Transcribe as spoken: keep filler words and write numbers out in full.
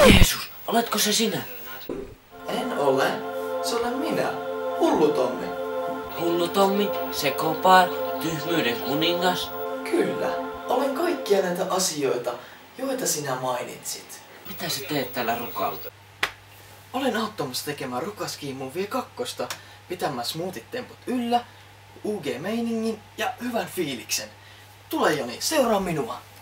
Jeesus, oletko se sinä? En ole. Se olen minä. Hullu Tommi. Hullu Tommi, sekopää, tyhmyyden kuningas. Kyllä. Olen kaikkia näitä asioita, joita sinä mainitsit. Mitä sä teet täällä rukalla? Olen auttamassa tekemään Rukaskiimun vie kakkosta, pitämään smoothie-temput yllä, U G-meiningin ja hyvän fiiliksen. Tule Joni, seuraa minua.